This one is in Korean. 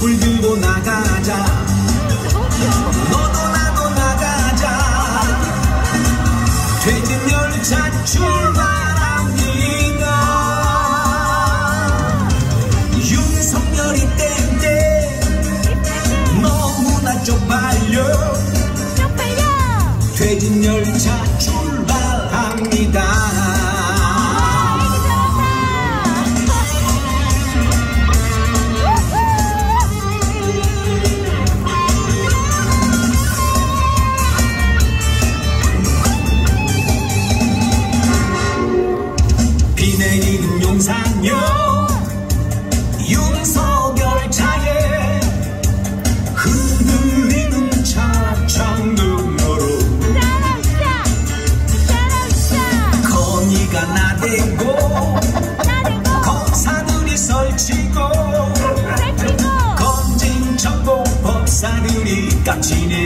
불 들고 나가자. 너도 나도 나가자. 퇴진 열차 출발합니다. 윤석열이 땡땡 너무나 쪽팔려. 퇴진 열차 출발합니다. 비 내리는 용산역 윤석열 차에 흔들리는 차창등으로 건이가 나대고 검사들이 설치고 검증 전공 법사들이 깝치네.